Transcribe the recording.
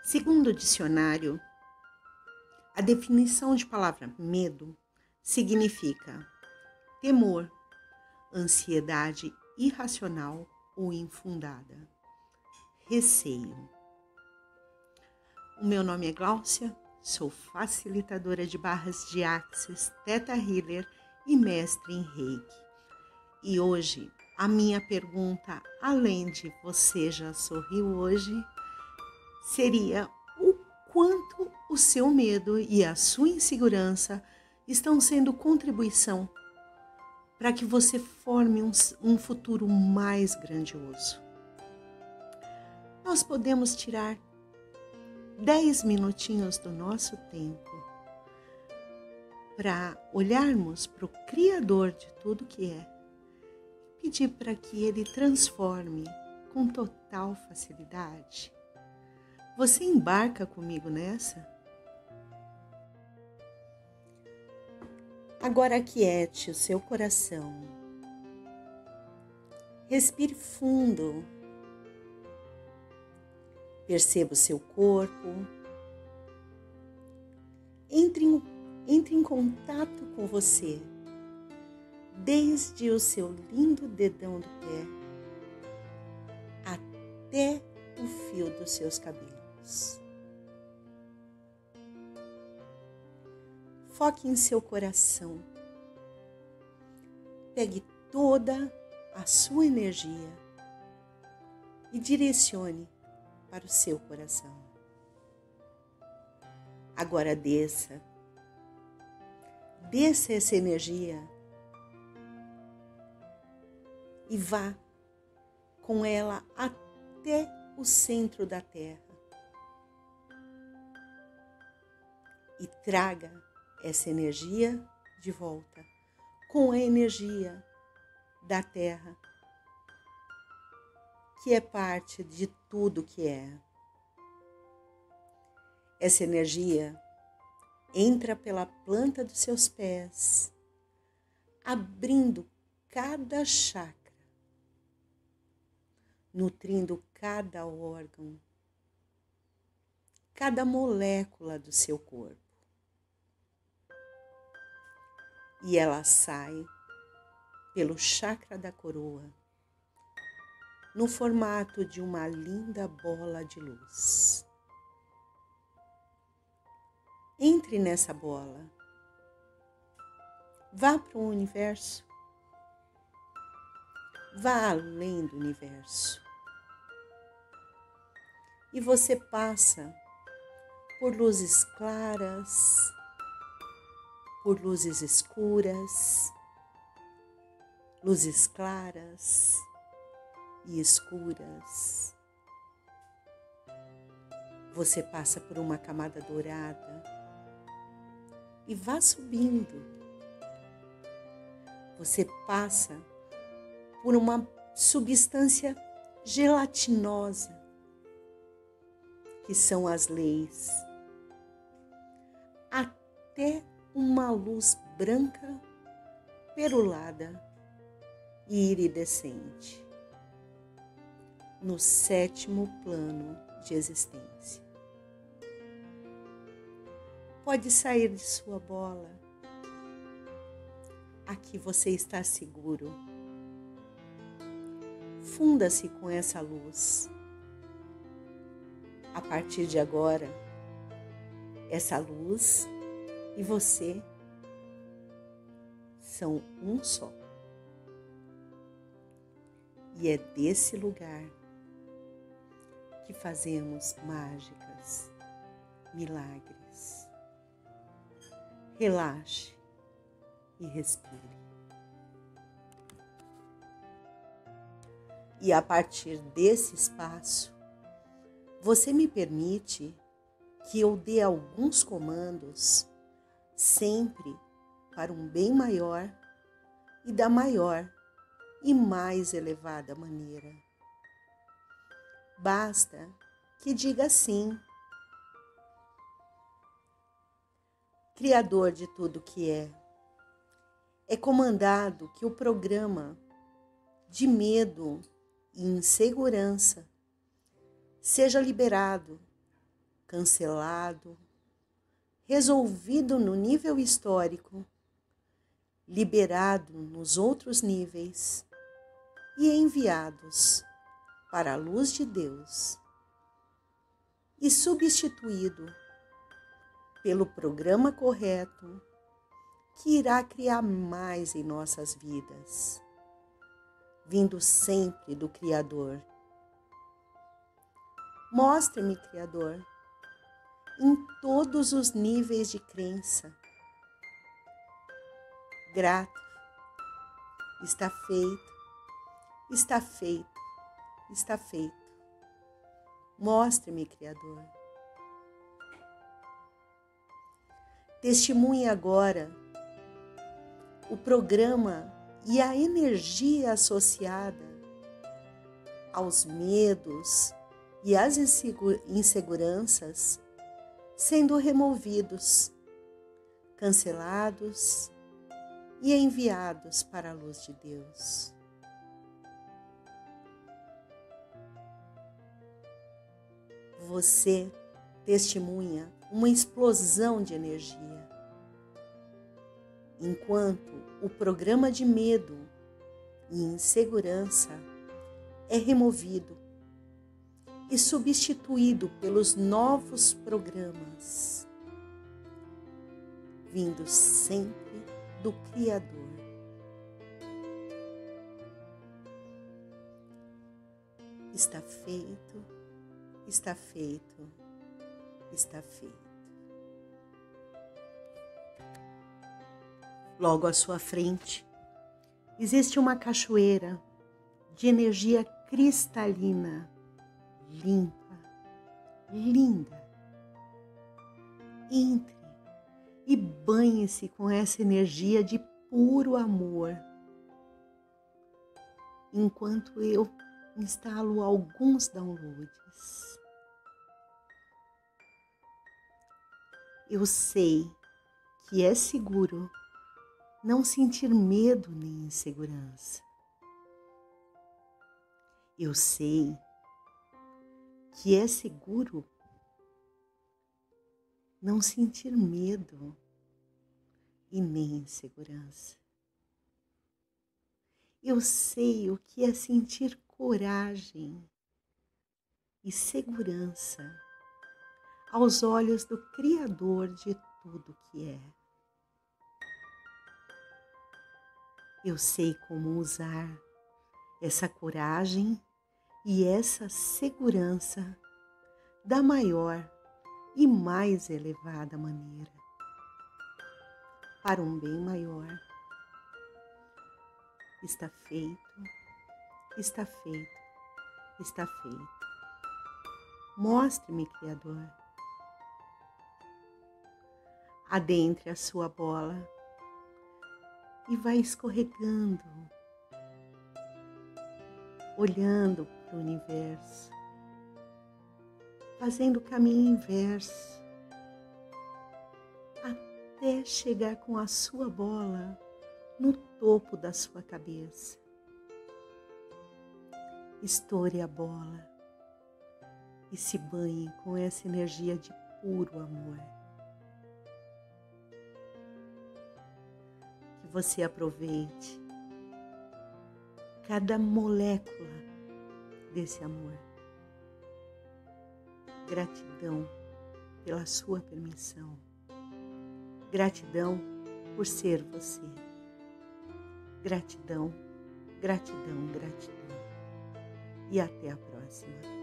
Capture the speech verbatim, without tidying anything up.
Segundo o dicionário, a definição de palavra medo significa temor, ansiedade irracional ou infundada, receio. O meu nome é Gláucia, sou facilitadora de barras de Axis, Theta Healer e mestre em Reiki. E hoje, a minha pergunta, além de você já sorriu hoje, seria o quanto o seu medo e a sua insegurança estão sendo contribuição para que você forme um, um futuro mais grandioso. Nós podemos tirar dez minutinhos do nosso tempo para olharmos para o Criador de tudo que é e pedir para que Ele transforme com total facilidade. Você embarca comigo nessa? Agora aquiete o seu coração. Respire fundo. Perceba o seu corpo. Entre em, entre em contato com você, desde o seu lindo dedão do pé até o fio dos seus cabelos. Foque em seu coração. Pegue toda a sua energia e direcione para o seu coração. Agora desça. Desça essa energia e vá com ela até o centro da Terra. E traga essa energia de volta com a energia da Terra, que é parte de tudo que é. Essa energia entra pela planta dos seus pés, abrindo cada chakra, nutrindo cada órgão, cada molécula do seu corpo. E ela sai pelo chakra da coroa, no formato de uma linda bola de luz. Entre nessa bola. Vá para o universo. Vá além do universo. E você passa por luzes claras, por luzes escuras, luzes claras e escuras. Você passa por uma camada dourada e vá subindo. Você passa por uma substância gelatinosa, que são as leis, até uma luz branca, perulada e iridescente, no sétimo plano de existência. Pode sair de sua bola. Aqui você está seguro. Funda-se com essa luz. A partir de agora, essa luz e você são um só. E é desse lugar que fazemos mágicas, milagres. Relaxe e respire. E a partir desse espaço, você me permite que eu dê alguns comandos sempre para um bem maior e da maior e mais elevada maneira. Basta que diga sim. Criador de tudo que é, é comandado que o programa de medo e insegurança seja liberado cancelado, resolvido no nível histórico, liberado nos outros níveis e enviados para a luz de Deus e substituído pelo programa correto que irá criar mais em nossas vidas, vindo sempre do Criador. Mostre-me, Criador, em todos os níveis de crença. Grato, está feito, está feito, está feito. Mostre-me, Criador. Testemunhe agora o programa e a energia associada aos medos e às inseguranças sendo removidos, cancelados e enviados para a luz de Deus. Você testemunha uma explosão de energia, enquanto o programa de medo e insegurança é removido e substituído pelos novos programas, vindos sempre do Criador. Está feito, está feito, está feito. Logo à sua frente, existe uma cachoeira de energia cristalina, limpa, linda. Entre e banhe-se com essa energia de puro amor, enquanto eu instalo alguns downloads. Eu sei que é seguro não sentir medo nem insegurança. Eu sei que é seguro não sentir medo e nem insegurança. Eu sei o que é sentir coragem e segurança aos olhos do Criador de tudo que é. Eu sei como usar essa coragem e essa segurança da maior e mais elevada maneira, para um bem maior. Está feito, está feito, está feito. Mostre-me, Criador. Adentre a sua bola e vai escorregando, olhando para o universo, fazendo o caminho inverso, até chegar com a sua bola no topo da sua cabeça. Estoure a bola e se banhe com essa energia de puro amor. Que você aproveite cada molécula desse amor. Gratidão pela sua permissão. Gratidão por ser você. Gratidão, gratidão, gratidão. E até a próxima.